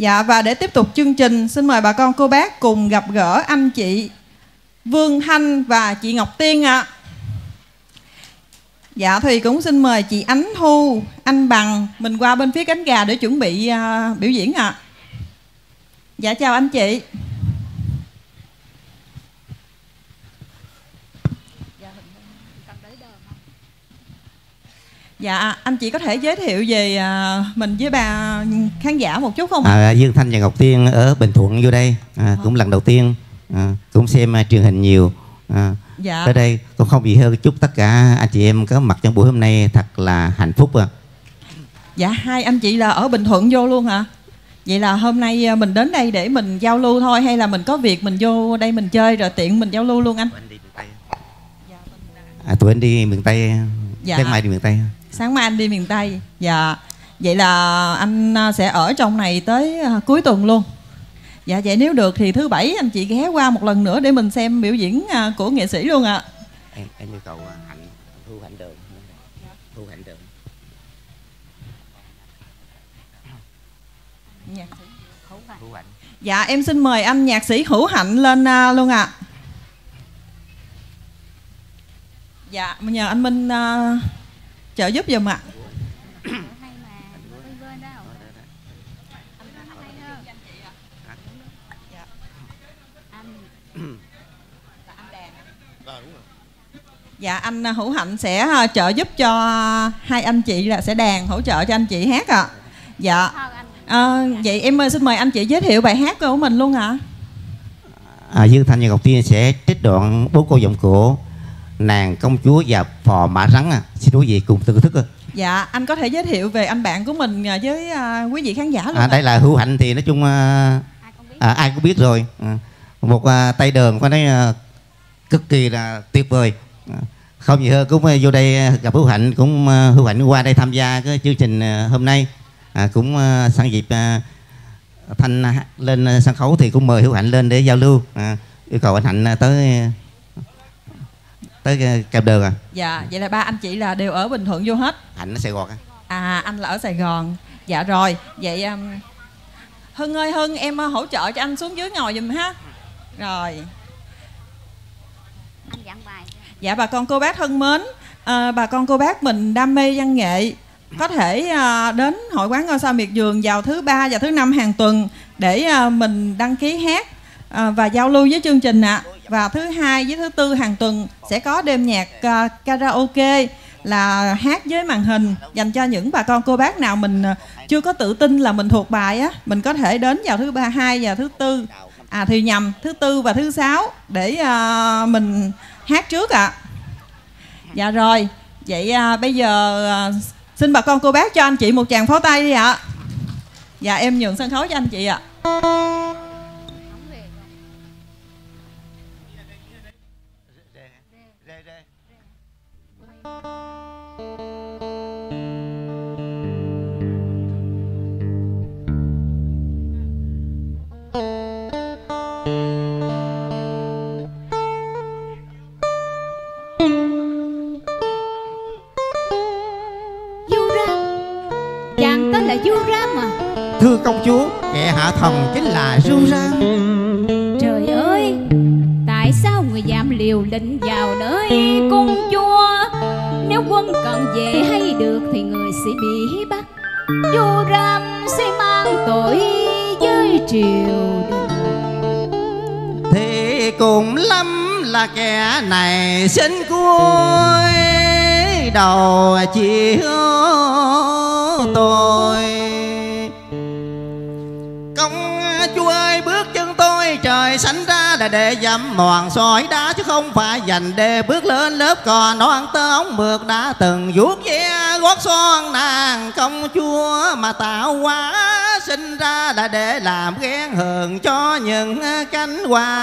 Dạ, và để tiếp tục chương trình, xin mời bà con cô bác cùng gặp gỡ anh chị Vương Thanh và chị Ngọc Tiên ạ. Dạ, thì cũng xin mời chị Ánh Thu, anh Bằng mình qua bên phía cánh gà để chuẩn bị biểu diễn ạ. Dạ, chào anh chị. Dạ, anh chị có thể giới thiệu về mình với bà khán giả một chút không? Dương Thanh và Ngọc Tiên ở Bình Thuận vô đây, cũng lần đầu tiên, cũng xem truyền hình nhiều. Dạ. Tới đây cũng không gì hơn, chúc tất cả anh chị em có mặt trong buổi hôm nay thật là hạnh phúc. Dạ, hai anh chị là ở Bình Thuận vô luôn hả? Vậy là hôm nay mình đến đây để mình giao lưu thôi, hay là mình có việc mình vô đây mình chơi rồi tiện mình giao lưu luôn anh? Tụi anh đi miền Tây. Dạ. Sáng mai đi miền Tây. Sáng mai anh đi miền Tây. Dạ. Vậy là anh sẽ ở trong này tới cuối tuần luôn. Dạ, vậy nếu được thì thứ Bảy anh chị ghé qua một lần nữa để mình xem biểu diễn của nghệ sĩ luôn ạ. Em yêu cầu Thu Hạnh Đường. Thu Hạnh Đường. Nhạc sĩ Hữu Hạnh. Dạ, em xin mời anh nhạc sĩ Hữu Hạnh lên luôn ạ. Dạ, nhờ anh Minh trợ giúp giùm ạ. Dạ, anh Hữu Hạnh sẽ trợ giúp cho hai anh chị, là sẽ đàn hỗ trợ cho anh chị hát ạ. Dạ. Vậy em xin mời anh chị giới thiệu bài hát của mình luôn ạ. Dương Thanh và Ngọc Tiên sẽ trích đoạn 4 câu giọng cổ Nàng Công Chúa và Phò Mã Rắn. Xin quý vị cùng thưởng thức. Dạ, anh có thể giới thiệu về anh bạn của mình với quý vị khán giả luôn. Đây là Hữu Hạnh thì nói chung ai cũng biết rồi. Một tay đờn có nói cực kỳ là tuyệt vời. Không gì hơn cũng vô đây gặp Hữu Hạnh, cũng Hữu Hạnh qua đây tham gia cái chương trình hôm nay, cũng sẵn dịp Thanh lên sân khấu thì cũng mời Hữu Hạnh lên để giao lưu. Yêu cầu anh Hạnh tới kèm đờn. Dạ, vậy là ba anh chị là đều ở Bình Thuận vô hết. Hạnh ở Sài Gòn. Anh là ở Sài Gòn. Dạ rồi, vậy Hưng ơi, Hưng em hỗ trợ cho anh xuống dưới ngồi giùm ha. Rồi. Anh dặn bài. Dạ, bà con cô bác thân mến, bà con cô bác mình đam mê văn nghệ có thể đến Hội Quán Ngôi Sao Miệt Vườn vào thứ 3 và thứ 5 hàng tuần để mình đăng ký hát và giao lưu với chương trình ạ. Và thứ 2 với thứ 4 hàng tuần sẽ có đêm nhạc karaoke, là hát với màn hình, dành cho những bà con cô bác nào mình chưa có tự tin là mình thuộc bài á, mình có thể đến vào thứ 2 và thứ 4, thì nhầm thứ 4 và thứ 6 để mình hát trước ạ. Dạ rồi, vậy bây giờ xin bà con cô bác cho anh chị một tràng pháo tay đi ạ. Dạ, em nhường sân khấu cho anh chị ạ. Chàng tên là Du Ram à? Thưa công chúa, kẻ hạ thần chính là Du Ram. Trời ơi, tại sao người dám liều lĩnh vào nơi cung chúa? Nếu quân cần về hay được thì người sẽ bị bắt. Du Ram sẽ mang tội với triều đình. Thì cùng lắm là kẻ này xin cuối đầu chiếu tôi. Công chúa ơi, bước chân tôi trời sánh ra là để dẫm mòn sỏi đá, chứ không phải dành để bước lên lớp cò non tơ ống mượt đã từng vuốt ve gót son nàng công chúa, mà tạo hóa sinh ra là để làm ghen hờn cho những cánh hoa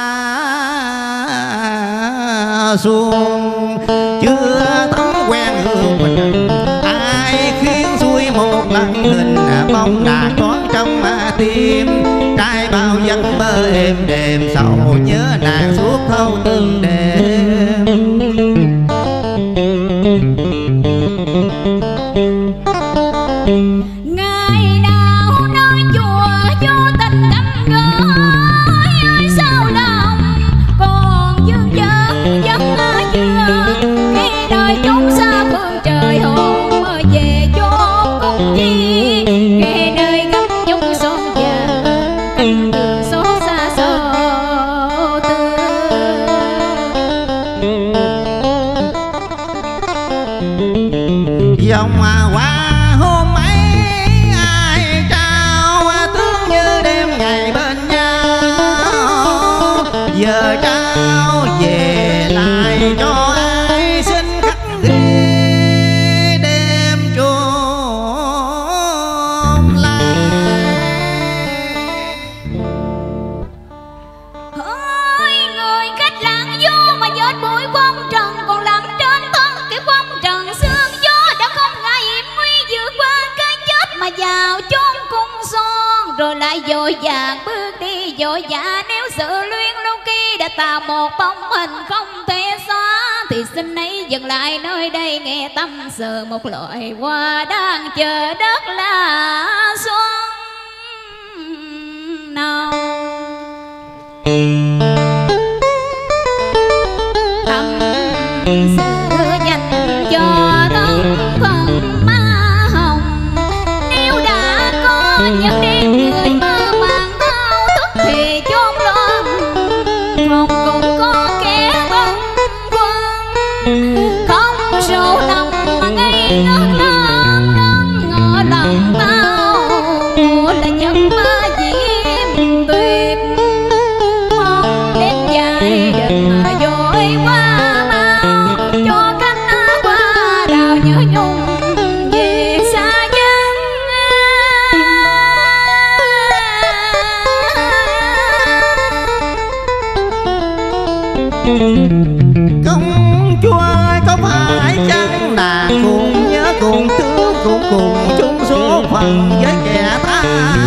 xuân chưa thấm quen hương mình. Ai khiến xuôi một lần hình bóng nàng thoáng trong tim, trai bao giấc mơ êm đềm sầu nhớ nàng suốt thâu từng đêm. Ngày nào nói chùa cho Dòng hoa hôm ấy ai trao tướng như đêm ngày bên nhau, giờ trao về lại cho ai xin khắc ghi đêm chôn lại. Ôi người khách lặng vô mà vết bụi phong trần còn lắm trên thân cái phong trần sương gió đã không ngại hiểm nguy vượt qua cái chết mà vào chốn cung son, rồi lại vội vàng bước đi vội vã. Nếu sự luyến lưu kia đã tạo một bóng hình không thể xóa thì xin ấy dừng lại nơi đây nghe tâm sự một loài hoa đang chờ đất là xuân nào. Tâm sự dành cho thân phận ma hồng, nếu đã có những đêm người mơ màng thao thức thì chốn loạn phòng cũng có kẻ bâng khuâng, không số năm mà ngây ngất lắm nâng ngỡ lòng tao mùa là những ma diễm tuyệt. Mong đêm dài đừng vội qua mau cho cánh qua đào nhớ nhung về xa dân. Công chúa ơi có phải chăng nàng cùng nhớ cùng thương cũng cùng chung số phận với kẻ tha?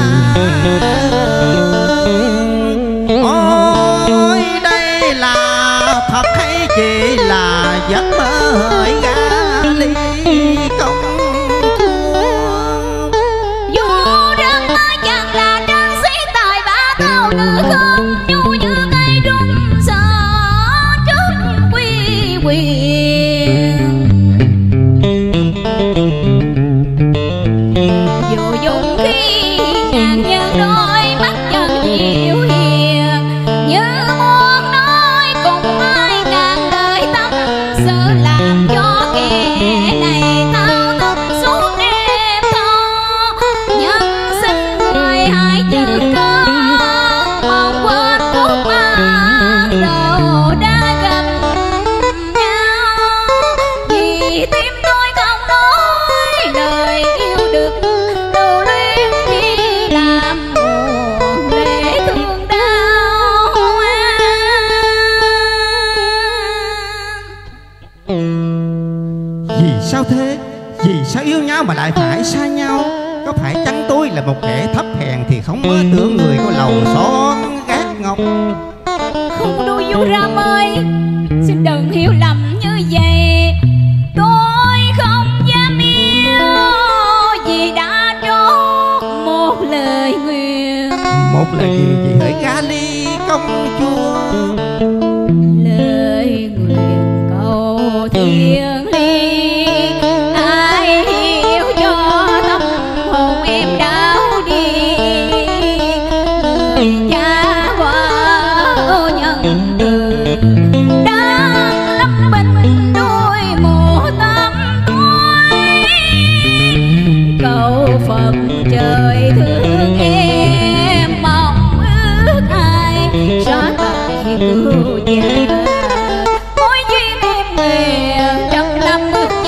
Ôi đây là thật hay chỉ là giấc mơ hỡi gã ly công chúa? Dù rằng ta chẳng là trang sĩ tài ba thao nữ không nhu như cây rung sợ trước quy quyền. Dù dùng khi ngàn nhân đôi mắt nhân dịu hiền, như muốn nói cùng ai ngàn đời tâm sự làm cho kẻ này thao thức suốt đêm thâu. Nhân sinh người hãy chữ cơ mong quên khúc ban đầu đã gặp nhau, vì tim tôi không nói lời yêu được lưu luyến khi làm buồn để thương đau. Vì sao thế? Vì sao yêu nhau mà lại phải xa nhau? Có phải chăng tôi là một kẻ thấp hèn thì không mơ tưởng người có lầu son gác ngọc? Không đu du Ram ơi, xin đừng hiểu lầm như vậy. Tôi không dám yêu vì đã trót một lời nguyện. Một lời gì hỡi gã ly công chúa? Lời nguyện cầu thiêng liêng, ai hiểu cho tâm hồn em đau đi. Người cha qua nhân từ đang lấp bình đôi mùa tâm tôi, cầu Phật trời thương em mong ước ai xóa tài cứu già. Mối duyên em nguyện trăm năm ước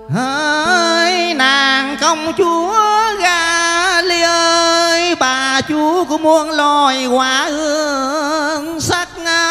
hỡi nàng công chúa Ga Ly ơi, bà chúa của muôn loài quả hương sắc.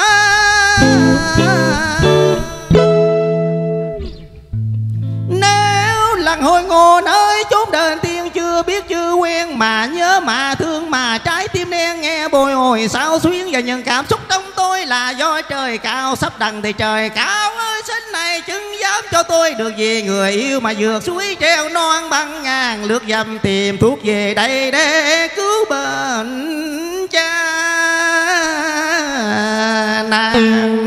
Nếu lần hồi ngô nơi chốn đền tiên chưa biết chưa quen, mà nhớ mà thương mà trái tim đen nghe bồi hồi sao xuyến, và những cảm xúc trong tôi là do trời cao sắp đằng thì trời cao ơi, sinh này chứng giám cho tôi được gì người yêu mà vượt suối treo non băng ngàn lướt dầm tìm thuốc về đây để cứu bệnh cha nàng.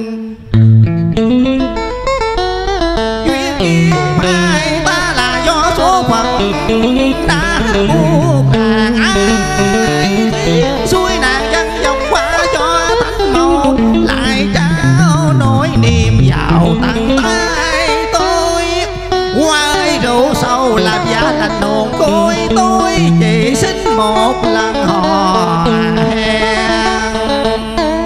Duyên hai ta là do số phận đã buộc nàng ai xuôi nàng dân dòng qua cho thánh màu lại trao nỗi niềm vào tận tay tôi. Qua rượu sâu làm giá thành đồn côi, tôi chỉ xin một lần hò hẹn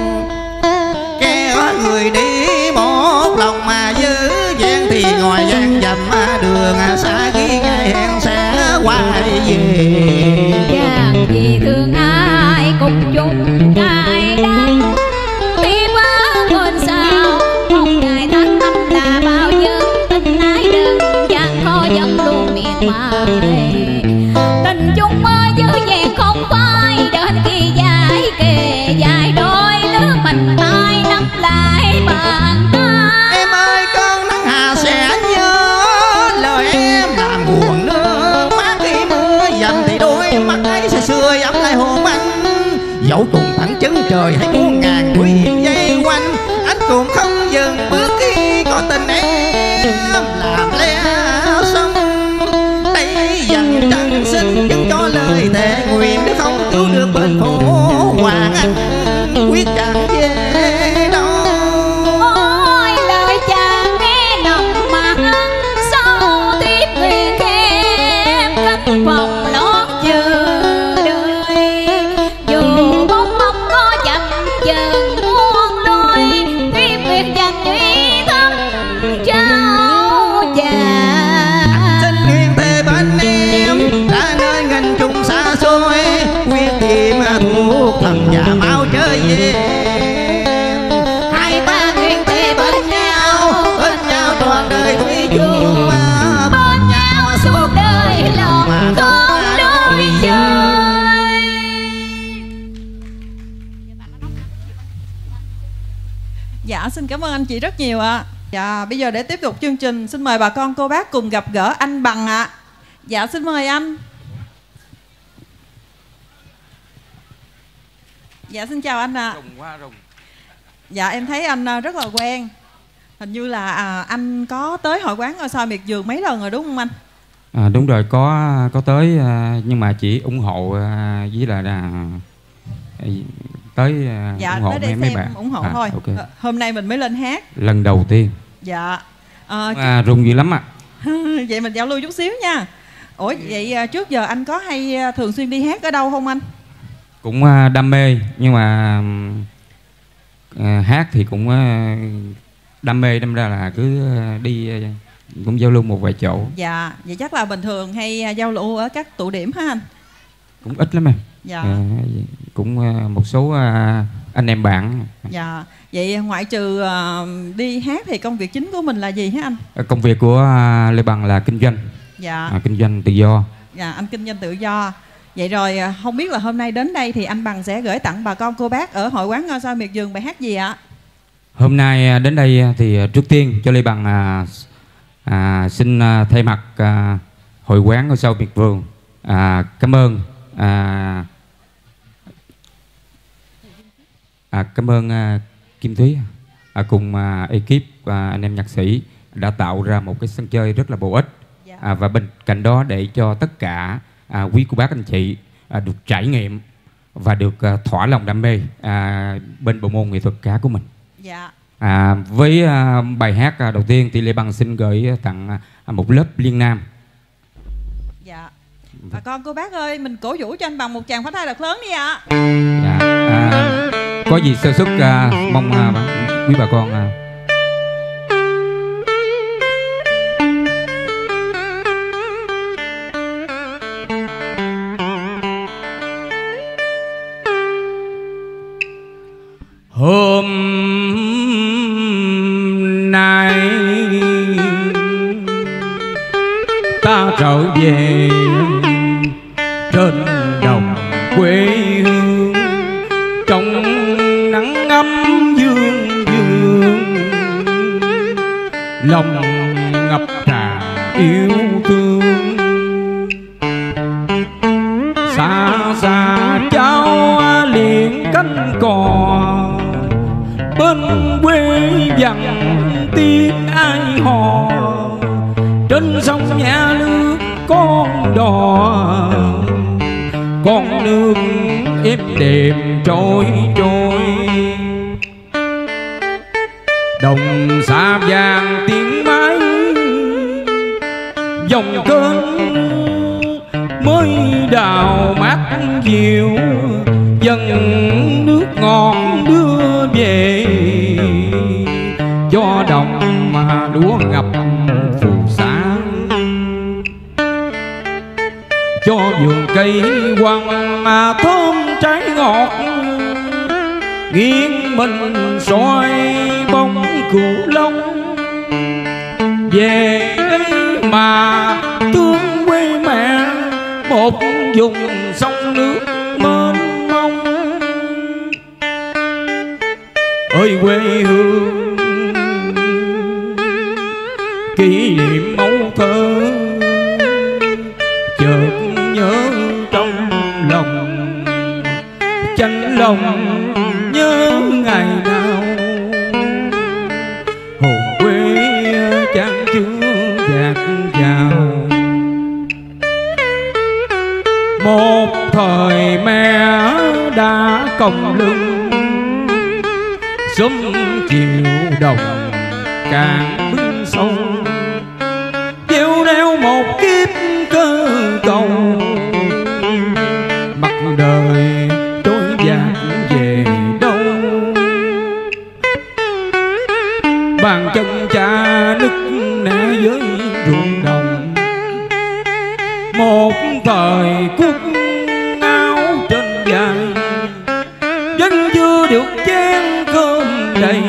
kéo người đi một lòng mà giữ vẹn thì ngồi gian dầm đường xa ghi ngày hẹn sẽ quay về. Chàng vì thương ai cùng chung cài đắng tiếc quá quên sao không ngày tháng năm là bao nhiêu tình ai đừng chàng khó dẫn luôn miền mai. Tình chung ơi dư vẹn không phải đến khi dài kề dài đôi lứa mình tay nắm lại bàn tay. Em ơi cơn nắng hà sẽ nhớ lời em làm buồn nước mắt, khi mưa dầm thì đôi mắt ấy sẽ xưa ấm lại hồn anh. Dẫu cùng thẳng chân trời hay muôn ngàn núi dây quanh, anh cũng không dừng bước khi có tình em làm lẽ sống. Đây dần trăng xin chứng cho lời thề nguyện, nếu không cứu được bên phố hoàng anh quyết chẳng về đâu. Ôi lời chàng nghe nồng mà sao tiếp nguyện em cánh phòng lót chờ đợi. Dù bóng bóng có chậm chừng muôn đôi, tiếp nguyện dành cho ý thân trao chàng. Xin nguyện thề bên em ra nơi nghìn trùng xa xôi, quyết tìm thuốc thần và mau trở về. Hai ta nguyện thề bên nhau trọn đời thủy chung, bên nhau suốt đời lòng không đôi dời. Dạ xin cảm ơn anh chị rất nhiều ạ. Dạ bây giờ để tiếp tục chương trình, xin mời bà con cô bác cùng gặp gỡ anh Bằng ạ. Dạ xin mời anh. Dạ xin chào anh ạ. Dạ em thấy anh rất là quen. Hình như là anh có tới hội quán Ngôi Sao Miệt Vườn mấy lần rồi đúng không anh? Đúng rồi, có tới nhưng mà chỉ ủng hộ với là tới dạ, ủng hộ tới để mấy xem bạn ủng hộ thôi. Okay. Hôm nay mình mới lên hát lần đầu tiên. Dạ Rung dữ lắm ạ. Vậy mình giao lưu chút xíu nha. Ủa vậy trước giờ anh có hay thường xuyên đi hát ở đâu không anh? Cũng đam mê, nhưng mà hát thì cũng đam mê, đâm ra là cứ đi cũng giao lưu một vài chỗ. Dạ, vậy chắc là bình thường hay giao lưu ở các tụ điểm hả anh? Cũng ít lắm em. Dạ. Cũng một số anh em bạn. Dạ, vậy ngoại trừ đi hát thì công việc chính của mình là gì hả anh? Công việc của Lê Bằng là kinh doanh. Dạ. Kinh doanh tự do. Dạ, anh kinh doanh tự do. Vậy rồi không biết là hôm nay đến đây thì anh Bằng sẽ gửi tặng bà con cô bác ở hội quán Ngôi Sao Miệt Vườn bài hát gì ạ? Hôm nay đến đây thì trước tiên cho Lê Bằng xin thay mặt hội quán Ngôi Sao Miệt Vườn cảm ơn cảm ơn Kim Thúy cùng ekip anh em nhạc sĩ đã tạo ra một cái sân chơi rất là bổ ích. Dạ. Và bên cạnh đó để cho tất cả quý cô bác anh chị được trải nghiệm và được thỏa lòng đam mê bên bộ môn nghệ thuật cá của mình. Dạ. Với bài hát đầu tiên thì Lê Bằng xin gửi tặng một lớp liên nam. Dạ. Bà con cô bác ơi, mình cổ vũ cho anh Bằng một tràng pháo tay thật lớn đi ạ. Dạ. Có gì sơ xuất mong quý bà con ta trở về trên đồng quê hương, trong nắng ấm dương dương, lòng ngập tràn yêu thương. Xa xa cháu liền cánh cò, bên quê vắng tiếng ai hò, trên sông nhà nước con đò, con nước êm đềm trôi trôi. Đồng xa vàng tiếng máy, dòng kênh mới đào mát diệu, dần nước ngọt đưa về cho đồng mà lúa ngập phù sa, cho vườn cây quăng mà thơm trái ngọt, nghiêng mình soi bóng cửu long. Về đây mà thương quê mẹ, một vùng sông nước mênh mông. Ơi quê hương kỷ niệm mẫu thơ, chợt nhớ trong lòng, chạnh lòng nhớ ngày nào hồn quê chan chứa dạt dào. Một thời mẹ đã còng lưng, sớm chiều đồng càng bưng sâu, gieo neo một kiếp cơ cầu. Mặt đời trôi dạt về đâu, bàn chân cha nức nẻ với ruộng đồng. Một thời cúc áo trên vai, vẫn chưa được chén cơm đầy,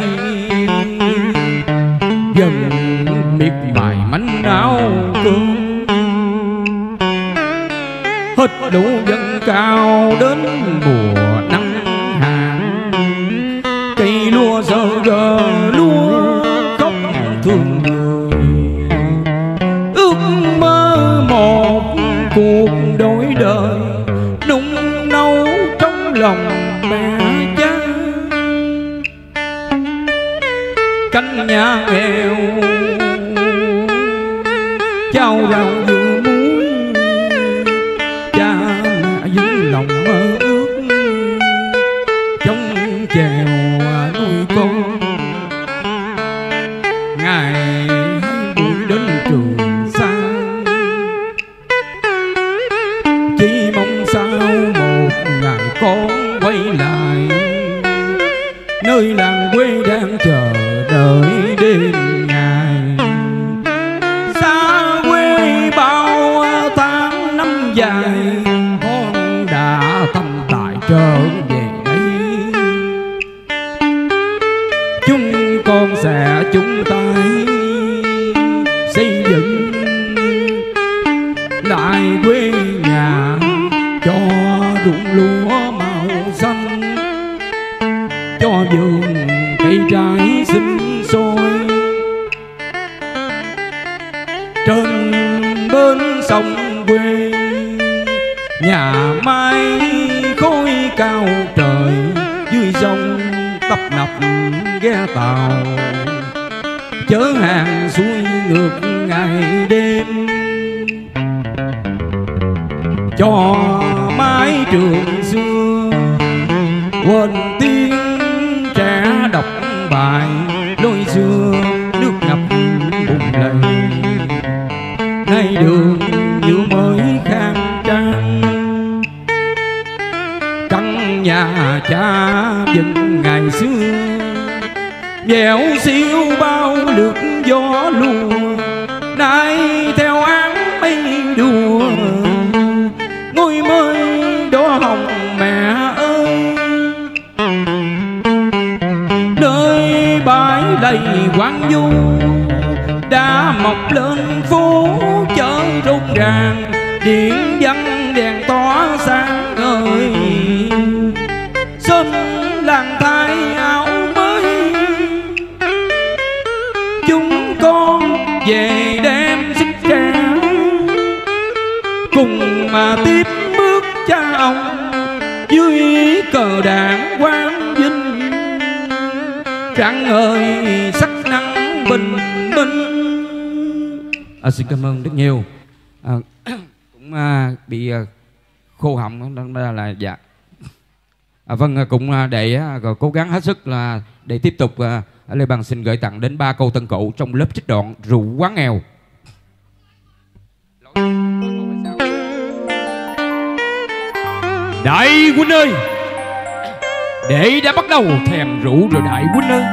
dần miệt mài mảnh áo cơm. Hết lũ dân cao đến mùa nắng hạn, cây lúa giờ gờ lúa khóc thương người. Ước mơ một cuộc đổi đời, nung nấu trong lòng mẹ cha. Cánh nhà nghèo trao rau dưa muối, cha mẹ giữ lòng mơ ước trong chèo nuôi con. Ngày hai buổi đến Trường Sa, chỉ mong sao một ngày con quay lại, nơi làng quê đang chờ đợi đêm ngày. Xa quê bao tháng năm dài, con đã tâm tại trở về đây. Chúng con sẽ chung tay xây dựng lại quê nhà, cho ruộng lúa màu xanh, cho vườn cây trái xinh xôi. Trên bên sông quê, nhà mái khói cao trời, dưới sông tấp nập ghe tàu, chở hàng xuôi ngược ngày đêm. Cho mái trường xưa quên tiếng trẻ đọc bài, lối xưa nước ngập bùn lầy. Nay đường như mới khang trang, căn nhà cha vẫn ngày xưa, dẻo xiêu bao lượt gió lùa. Nay theo áng mây đùa, ngôi mới đỏ hồng mẹ ơi. Nơi bãi đầy quang du đã mọc lên phố chợ rục, ràng, điện văn đèn tỏa sáng ngời. Xuân làng thay áo mới, chúng con về đem sức trẻ, cùng mà tiếp bước cha ông dưới cờ đảng quang vinh. Trăng ơi sắc nắng bình minh. Xin cảm ơn rất nhiều. Cũng bị khô họng nên là dạ. Vâng, cũng để cố gắng hết sức là để tiếp tục Lê Bằng xin gửi tặng đến 3 câu tân cụ trong lớp trích đoạn Rượu Quán Nghèo. Đại huynh ơi, để đã bắt đầu thèm rượu rồi đại huynh ơi.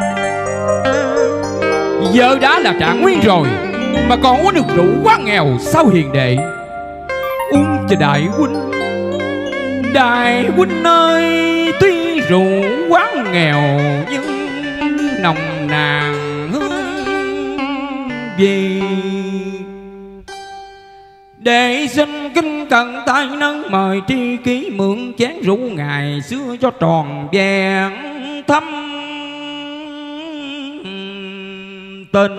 Giờ đã là trạng nguyên rồi mà còn uống được rượu Quán Nghèo sao hiền đệ? Uống cho đại huynh. Đại huynh ơi, tuy rượu Quán Nghèo nhưng nồng nàn hương gì. Để xin kính cẩn tay nâng mời tri kỷ mượn chén rượu ngày xưa cho tròn vẹn thâm tình.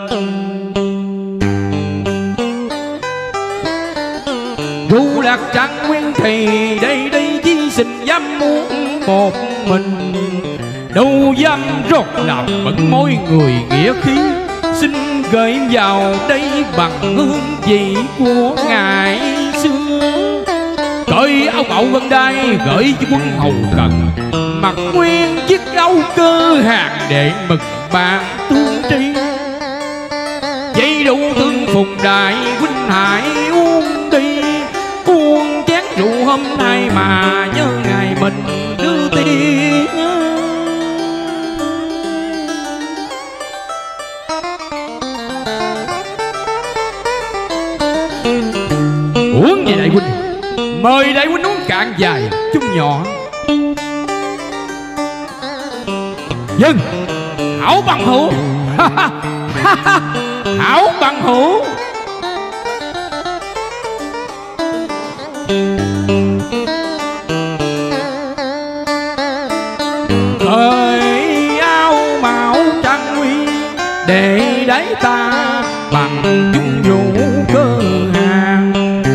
Rượu lạc trạng nguyên thì đây đây chỉ xin dám muốn một mình, đâu dám rót làm bận môi người nghĩa khí. Xin gửi vào đây bằng hương vị của ngày xưa. Cởi áo mậu gần đây gửi cho quân hầu cần, mặc nguyên chiếc áo cơ hàng để mừng bạn tương tri. Vậy đủ thương phùng đại huynh hãy uống đi, uống chén rượu hôm nay mà nhớ ngày mình đưa tiền. Uống gì đại huynh? Mời đại huynh uống cạn dài chung nhỏ. Dân hảo bằng hữu. Hảo bằng hữu. Cởi áo mão trang nguy để đáy ta bằng chung rượu cơ hàng.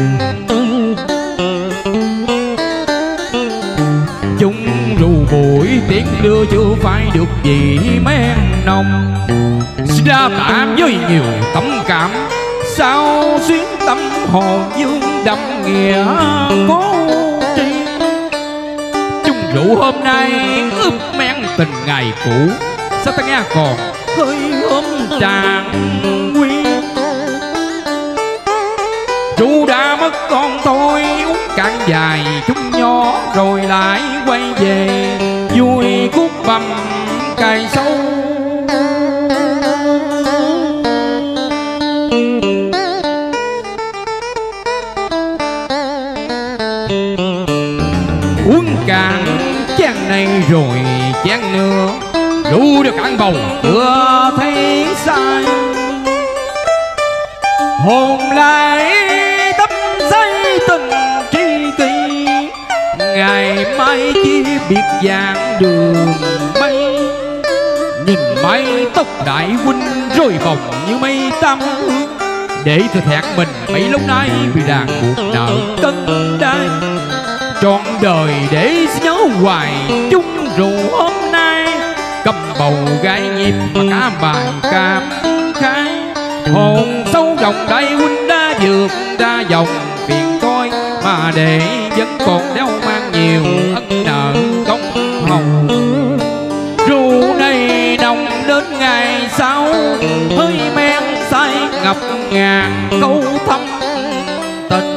Chung rượu buổi tiếng đưa chưa phải được gì men nồng. Xin đa tạ với nhiều tấm cảm, sao xuyến tâm hồn dương đậm nghĩa cố tri. Chung rượu hôm nay ướp men tình ngày cũ, sao ta nghe còn hơi hôm tràn nguyên. Rượu đã mất con thôi uống cạn dài chung nhỏ, rồi lại quay về vui khúc bầm cài sâu. Uống cạn chén này rồi chén nữa, rượu được cạn bầu chưa thấy sai. Hồn lại tấm giấy tình tri kỷ, ngày mai chỉ biết dáng đường mây. Nhìn mái tóc đại huynh rối bồng như mây tăm, để thừa thẹn mình mấy lâu nay vì đàn buộc nợ cân đai. Trọn đời để nhớ hoài chung rượu hôm nay, cầm bầu gái nhịp mà cả bài cảm khái. Hồn sâu dòng đại huynh đã vượt ra dòng phiền tôi, mà để vẫn còn đeo mang nhiều ân nợ công hồng. Rượu này nồng đến ngày sau, hơi men say ngập ngàn câu thâm tình.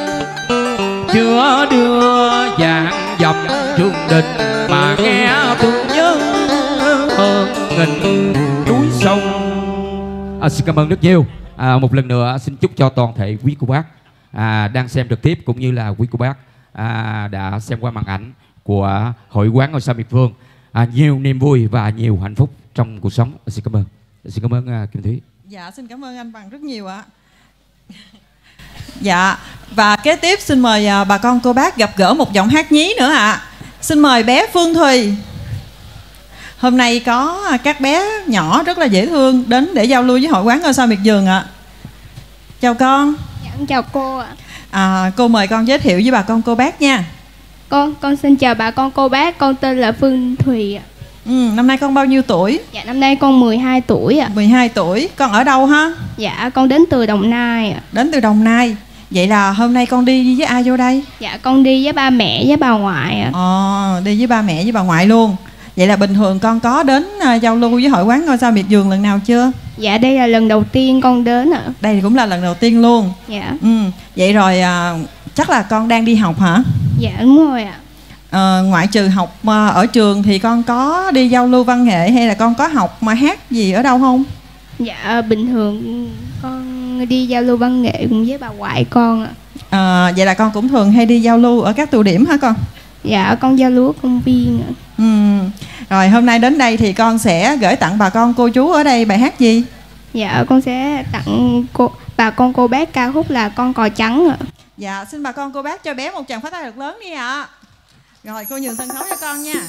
Chưa đưa dạng dập trường đình, mà nghe thương nhớ hơn nghìn núi sông. Xin cảm ơn rất nhiều. Một lần nữa xin chúc cho toàn thể quý cô bác đang xem trực tiếp, cũng như là quý cô bác đã xem qua màn ảnh của Hội Quán Ngôi Sao Miệt Vườn nhiều niềm vui và nhiều hạnh phúc trong cuộc sống. Xin cảm ơn. Xin cảm ơn Kim Thúy. Dạ xin cảm ơn anh Bằng rất nhiều ạ. Dạ. Và kế tiếp xin mời bà con cô bác gặp gỡ một giọng hát nhí nữa ạ. Xin mời bé Phương Thùy. Hôm nay có các bé nhỏ rất là dễ thương đến để giao lưu với hội quán ngôi sao miệt vườn ạ. Chào con. Dạ, chào cô ạ. Cô mời con giới thiệu với bà con cô bác nha. Con xin chào bà con cô bác, con tên là Phương Thùy ạ. Năm nay con bao nhiêu tuổi? Dạ, năm nay con 12 tuổi ạ. 12 tuổi. Con ở đâu ha? Dạ, con đến từ Đồng Nai ạ. Đến từ Đồng Nai. Vậy là hôm nay con đi với ai vô đây? Dạ, con đi với ba mẹ với bà ngoại ạ. Đi với ba mẹ với bà ngoại luôn. Vậy là bình thường con có đến giao lưu với hội quán ngôi sao miệt vườn lần nào chưa? Dạ, đây là lần đầu tiên con đến ạ. Đây cũng là lần đầu tiên luôn. Dạ. Vậy rồi chắc là con đang đi học hả? Dạ, đúng rồi ạ. Ngoại trừ học ở trường thì con có đi giao lưu văn nghệ hay là con có học mà hát gì ở đâu không? Dạ, bình thường con đi giao lưu văn nghệ cùng với bà ngoại con ạ. Vậy là con cũng thường hay đi giao lưu ở các tụ điểm hả con? Dạ, con giao lưu ở công viên ạ. Rồi hôm nay đến đây thì con sẽ gửi tặng bà con cô chú ở đây bài hát gì? Dạ, con sẽ tặng bà con cô bác ca khúc là Con Cò Trắng ạ. Dạ, xin bà con cô bác cho bé một tràng pháo tay thật lớn đi ạ. Rồi cô nhường sân khấu cho con nha.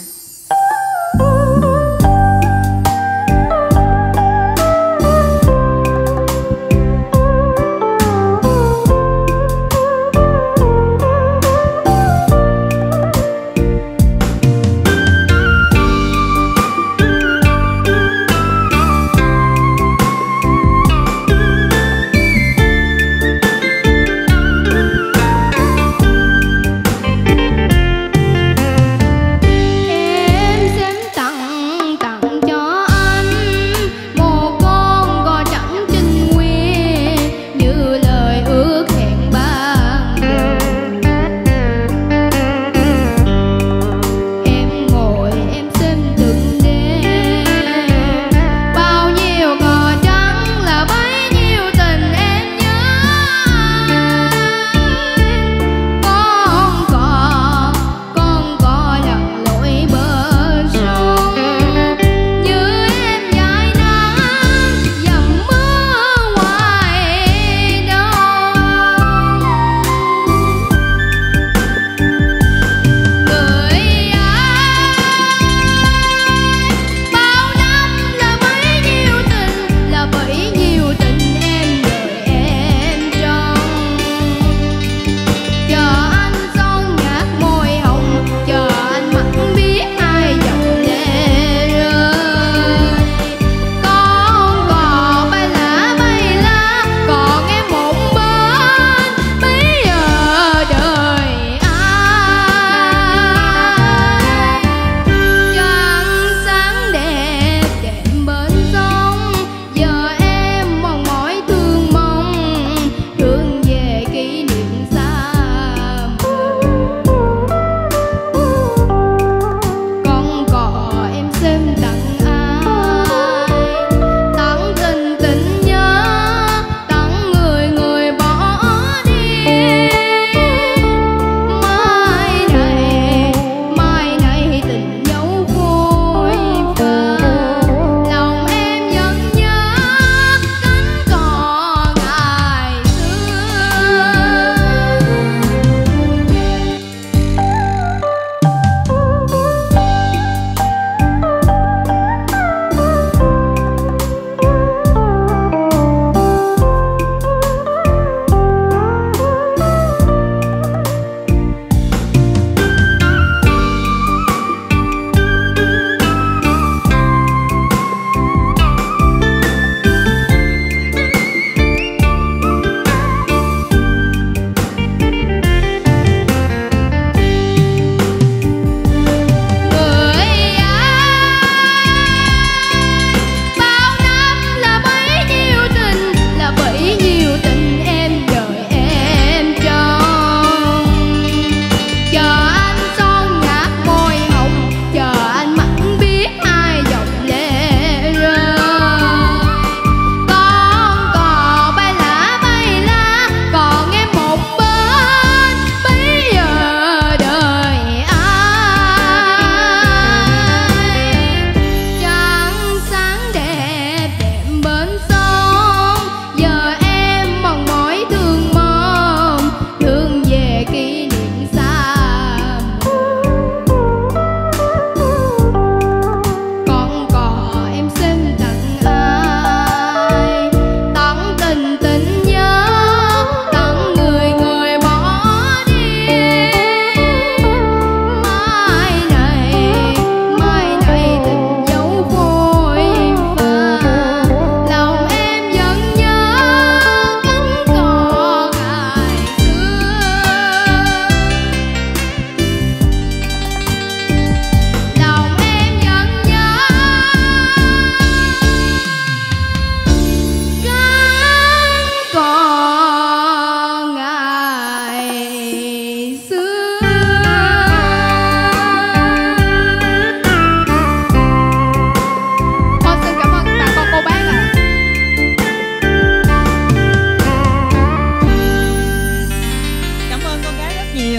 Em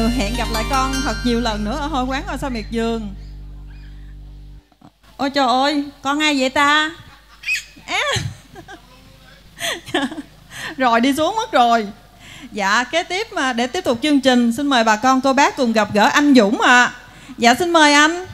hẹn gặp lại con thật nhiều lần nữa ở hội quán ngôi sao miệt vườn. Ôi trời ơi, con ai vậy ta? Rồi đi xuống mất rồi. Dạ, kế tiếp mà để tiếp tục chương trình, xin mời bà con cô bác cùng gặp gỡ anh Dũng ạ. Dạ xin mời anh.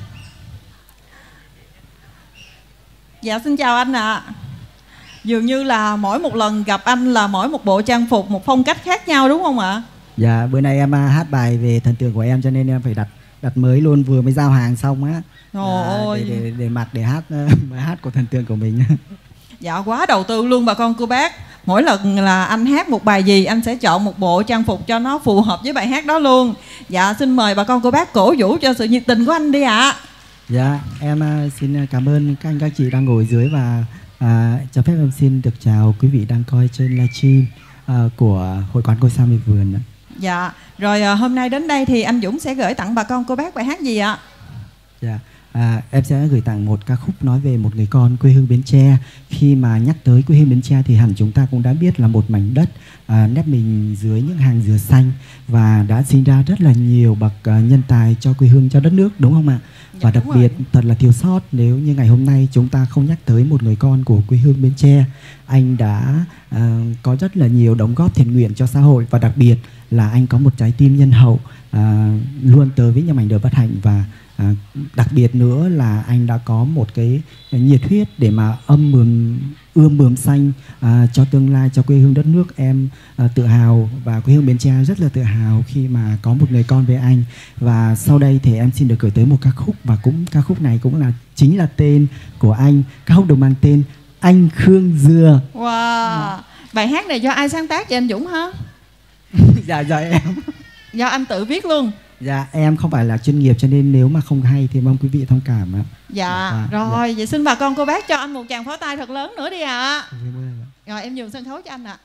Dạ xin chào anh ạ. Dường như là mỗi một lần gặp anh là mỗi một bộ trang phục, một phong cách khác nhau đúng không ạ? Dạ, bữa nay em hát bài về thần tượng của em cho nên em phải đặt mới luôn, vừa mới giao hàng xong á. Để mặc để hát bài hát của thần tượng của mình. Dạ quá đầu tư luôn bà con cô bác. Mỗi lần là anh hát một bài gì anh sẽ chọn một bộ trang phục cho nó phù hợp với bài hát đó luôn. Dạ xin mời bà con cô bác cổ vũ cho sự nhiệt tình của anh đi ạ. Dạ em xin cảm ơn các anh các chị đang ngồi dưới và cho phép em xin được chào quý vị đang coi trên livestream của hội quán ngôi sao miệt vườn. Dạ rồi hôm nay đến đây thì anh Dũng sẽ gửi tặng bà con cô bác bài hát gì ạ? Dạ em sẽ gửi tặng một ca khúc nói về một người con quê hương Bến Tre. Khi mà nhắc tới quê hương Bến Tre thì hẳn chúng ta cũng đã biết là một mảnh đất nép mình dưới những hàng dừa xanh và đã sinh ra rất là nhiều bậc nhân tài cho quê hương, cho đất nước, đúng không ạ? Và đặc biệt thật là thiếu sót nếu như ngày hôm nay chúng ta không nhắc tới một người con của quê hương Bến Tre. Anh đã có rất là nhiều đóng góp thiện nguyện cho xã hội và đặc biệt là anh có một trái tim nhân hậu, luôn tới với những mảnh đời bất hạnh và đặc biệt nữa là anh đã có một cái nhiệt huyết để mà ươm mầm xanh cho tương lai, cho quê hương đất nước. Em tự hào và quê hương Bến Tre rất là tự hào khi mà có một người con với anh. Và sau đây thì em xin được gửi tới một ca khúc và cũng ca khúc này cũng là chính là tên của anh. Ca khúc được mang tên Anh Khương Dừa. Wow. Bài hát này do ai sáng tác cho anh Dũng hả? Dạ em. Do anh tự viết luôn. Dạ em không phải là chuyên nghiệp cho nên nếu mà không hay thì mong quý vị thông cảm ạ. Dạ rồi dạ. Vậy xin bà con cô bác cho anh một tràng pháo tay thật lớn nữa đi ạ. Rồi em nhường sân khấu cho anh ạ.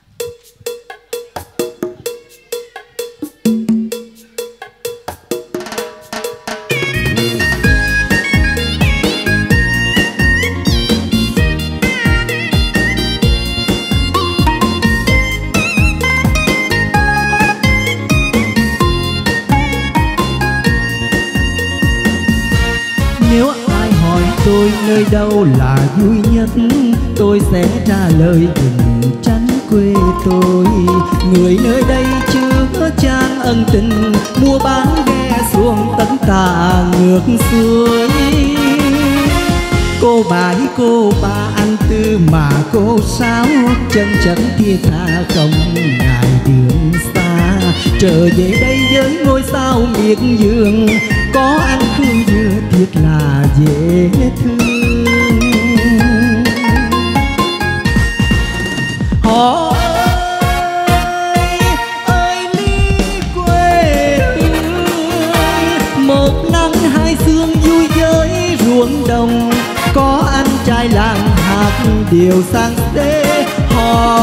Nếu ai hỏi tôi nơi đâu là vui nhất, tôi sẽ trả lời vùng tránh quê tôi. Người nơi đây chứa chan ân tình, mua bán ghe xuồng tấn tà ngược xuôi. Cô bà anh Tư mà cô Sáu, chân chấn thiết tha không ngại đường xa. Trở về đây với ngôi sao miệt vườn, có anh Khương Dừa thiệt là dễ thương. Họ ơi ly quê hương, một nắng hai sương vui với ruộng đồng, có anh trai làng hạt điều sang đê. Họ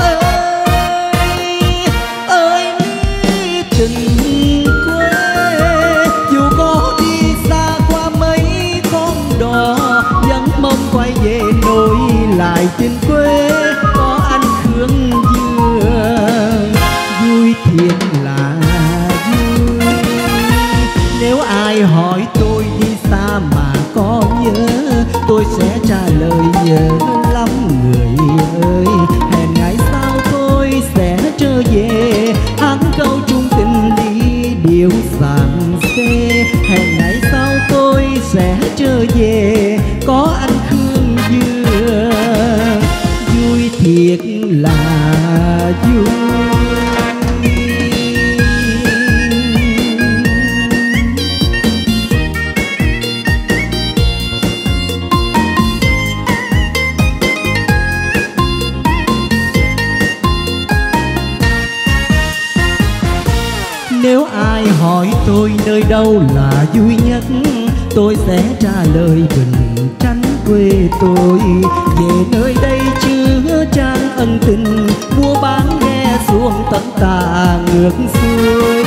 ơi ly tình quê, dù có đi xa qua mấy con đò, vẫn mong quay về nối lại tình quê. Có anh Khương Dừa vui thiệt là vui. Nếu ai hỏi tôi đi xa mà có nhớ, tôi sẽ trả lời nhớ lắm người ơi. Hẹn ngày sau tôi sẽ trở về, hát câu chung tình đi điệu sàn xê. Hẹn ngày sau tôi sẽ trở về, có anh Khương Dừa vui thiệt là vui. Nếu ai hỏi tôi nơi đâu là vui nhất, tôi sẽ trả lời bình tránh quê tôi. Về nơi đây chứa chan ân tình, mua bán ghe xuồng tấn tà ngược xuôi.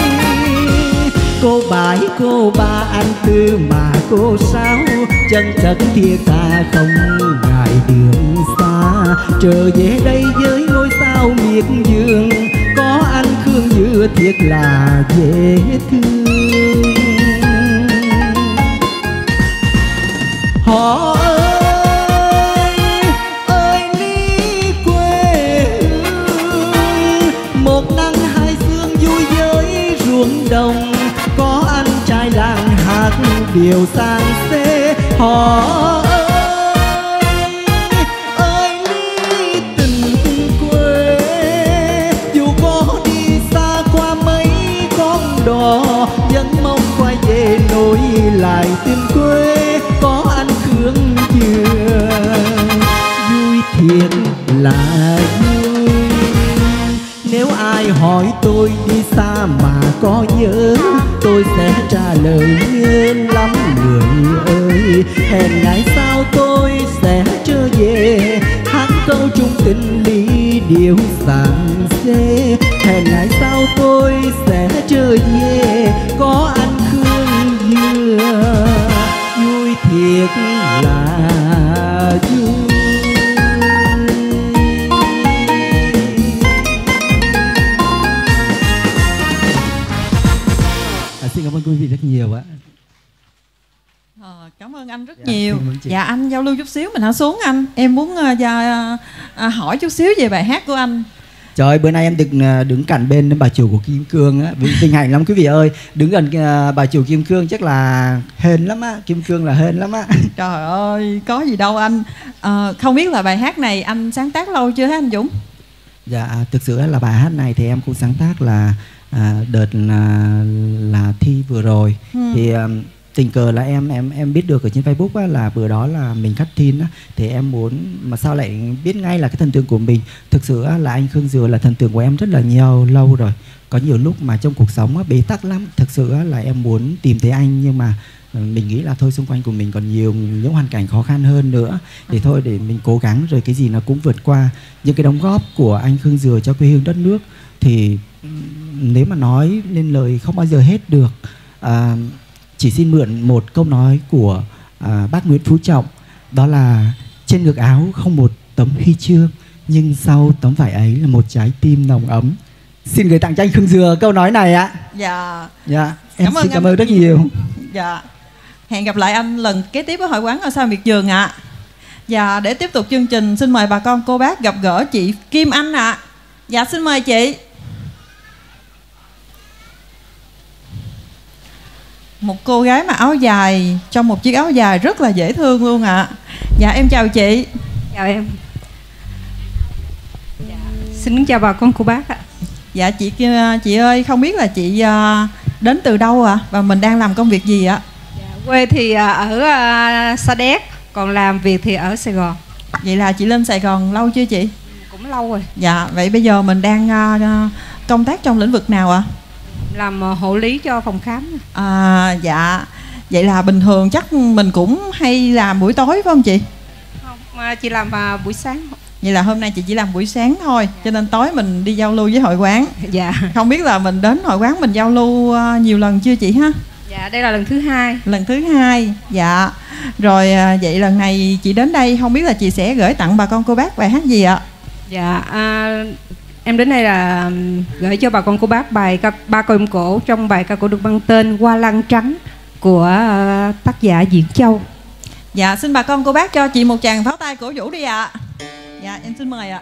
Cô bà anh Tư mà cô Sáu, chân chất thiệt tha không ngại đường xa. Trở về đây với ngôi sao miệt vườn, có anh Khương Dừa thiệt là dễ thương. Họ ơi ly quê hương, một nắng hai sương vui với ruộng đồng, có anh trai làng hát điều sang xê. Họ ơi ly tình quê, dù có đi xa qua mấy con đò, vẫn mong quay về nối lại tình quê. Có anh Khương Dừa vui thiệt là vui. Nếu ai hỏi tôi đi xa mà có nhớ, tôi sẽ trả lời nhớ lắm người ơi. Hẹn ngày sau tôi sẽ trở về, hát câu chung tình ly điệu sàng xê. Hẹn ngày sau tôi sẽ trở về, có anh Khương Dừa vui thiệt là vui. Xin cảm ơn quý vị rất nhiều ạ. Cảm ơn anh rất nhiều. Dạ anh giao lưu chút xíu mình hãy xuống anh. Em muốn hỏi chút xíu về bài hát của anh. Trời ơi, bữa nay em được đứng cạnh bên bà chủ của Kim Cương á, vinh hạnh lắm quý vị ơi. Đứng gần bà chủ Kim Cương chắc là hên lắm á, Kim Cương là hên lắm á. Trời ơi, có gì đâu anh. Không biết là bài hát này anh sáng tác lâu chưa hả anh Dũng? Dạ, thực sự là bài hát này thì em cũng sáng tác là đợt là thi vừa rồi. Thì tình cờ là em biết được ở trên Facebook á, là bữa đó là mình cắt tin á, thì em muốn mà sao lại biết ngay là cái thần tượng của mình. Thực sự á, là anh Khương Dừa là thần tượng của em rất là lâu rồi. Có nhiều lúc mà trong cuộc sống á, bế tắc lắm. Thực sự á, là em muốn tìm thấy anh, nhưng mà mình nghĩ là thôi xung quanh của mình còn nhiều những hoàn cảnh khó khăn hơn nữa, thì thôi để mình cố gắng rồi cái gì nó cũng vượt qua. Những cái đóng góp của anh Khương Dừa cho quê hương đất nước thì nếu mà nói lên lời không bao giờ hết được. Chỉ xin mượn một câu nói của bác Nguyễn Phú Trọng, đó là trên ngực áo không một tấm huy chương, nhưng sau tấm vải ấy là một trái tim nồng ấm. Xin gửi tặng cho anh Khương Dừa câu nói này ạ. Dạ. Dạ, em xin cảm ơn rất nhiều. Dạ. Hẹn gặp lại anh lần kế tiếp ở Hội Quán Ngôi Sao Miệt Vườn ạ. Và để tiếp tục chương trình, xin mời bà con cô bác gặp gỡ chị Kim Anh ạ. Dạ xin mời chị. Một cô gái mặc áo dài, trong một chiếc áo dài rất là dễ thương luôn ạ. Dạ em chào chị. Chào em. Dạ. Xin chào bà con cô bác ạ. Dạ chị ơi, không biết là chị đến từ đâu ạ? Và mình đang làm công việc gì ạ? Dạ, quê thì ở Sa Đéc, còn làm việc thì ở Sài Gòn. Vậy là chị lên Sài Gòn lâu chưa chị? Cũng lâu rồi. Dạ, vậy bây giờ mình đang công tác trong lĩnh vực nào ạ? Làm hộ lý cho phòng khám. Dạ. Vậy là bình thường chắc mình cũng hay làm buổi tối phải không chị? Không, mà chị làm buổi sáng. Vậy là hôm nay chị chỉ làm buổi sáng thôi, cho nên tối mình đi giao lưu với hội quán. Dạ. Không biết là mình đến hội quán mình giao lưu nhiều lần chưa chị ha? Dạ, đây là lần thứ 2. Lần thứ 2, dạ. Rồi vậy lần này chị đến đây không biết là chị sẽ gửi tặng bà con cô bác bài hát gì ạ? Dạ, em đến đây là gửi cho bà con cô bác bài Ba Còi Cổ, trong bài ca cổ được mang tên Hoa Lan Trắng của tác giả Diễn Châu. Dạ, xin bà con cô bác cho chị một tràng pháo tay cổ vũ đi ạ. Dạ, em xin mời ạ.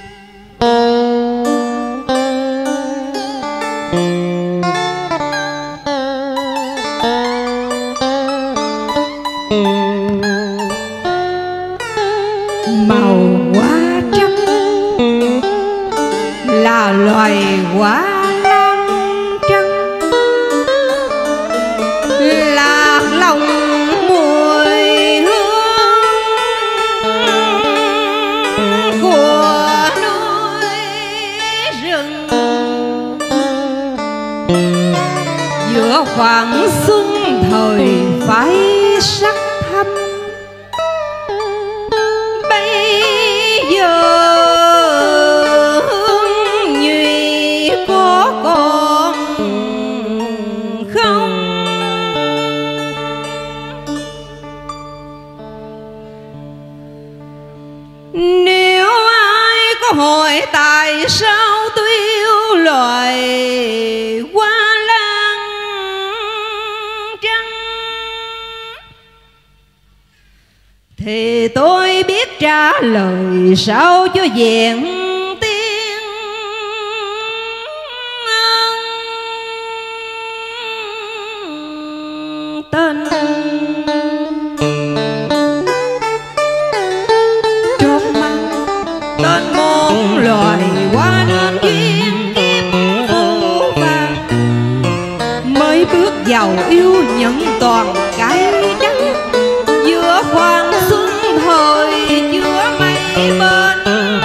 Màu hoa trắng là loài hoa lan trắng, lạc lòng mùi hương của núi rừng. Giữa khoảng xuân thời phái sắc thắm, hương nhụy có còn không? Nếu ai có hỏi tại sao tôi yêu loài thì tôi biết trả lời sao cho vẹn tiếng. Tên chót mắt, tên một loài hoa nên duyên kiếp phù vàng, mới bước vào yêu nhận toàn cái trắng, giữa khoảng xuân thời giữa mây bên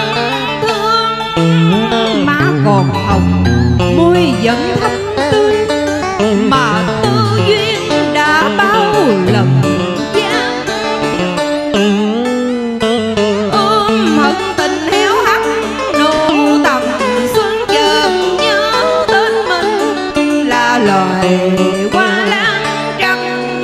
thương. Má còn hồng môi vẫn thanh tươi, mà tư duyên đã bao lần gian. Ôm hận tình héo hắt nổ tầm xuân, chợt nhớ tên mình là loài hoa lan trắng.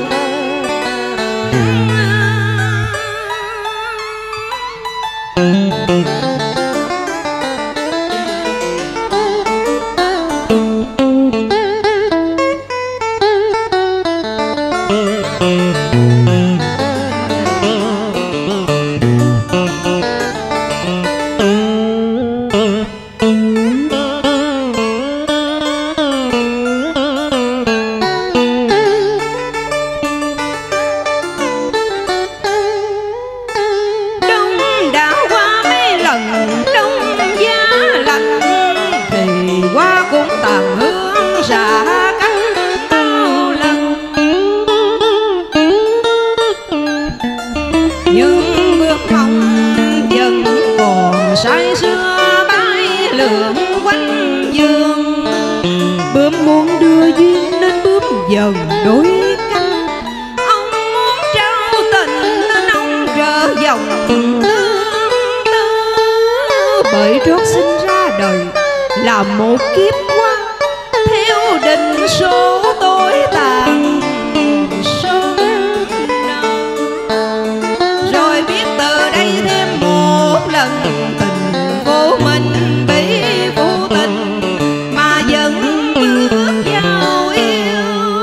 Say sưa bay lượn quanh giường, bướm muốn đưa duyên nên bướm dần đôi cánh. Ông muốn trao tình nên ông trở dòng tương tư, bởi trót sinh ra đời là một kiếp qua, theo định số tối tàn số nào. Rồi biết từ đây thêm một lần mình bị vô tình mà vẫn bước vào yêu.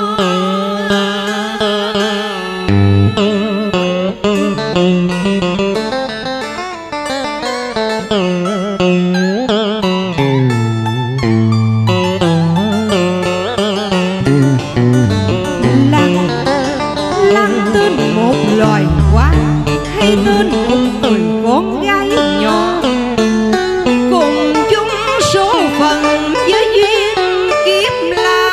Lan tên một loài hoa hay tên một người con gái nhỏ, cùng chung số phận với duyên kiếp là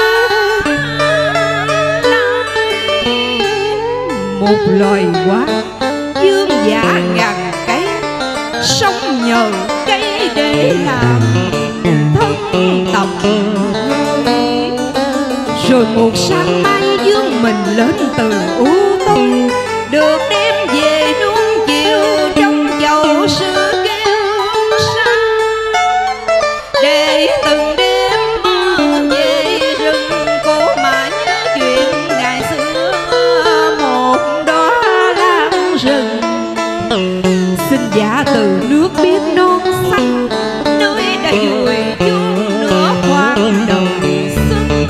một loài hoa dương giả ngàn cây, sống nhờ cây để làm thân tộc người. Rồi một sáng mai dương mình lên từ u tối, được đem về nuông chiều trong chậu sữa để từng đêm mơ về rừng cổ mà nhớ chuyện ngày xưa. Một đóa lan rừng xin giả từ nước biếc non xanh, nơi đã vùi chôn nửa khoảng đời xuân.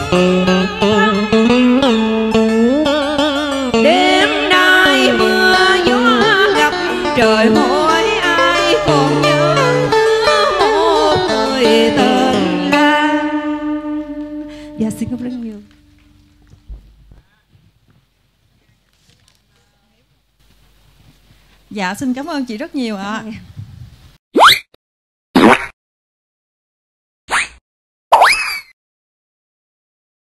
Đêm nay mưa gió gặp trời hỏi ai còn nhớ một người tên Lan. Dạ xin cảm ơn rất nhiều. Dạ xin cảm ơn chị rất nhiều ạ.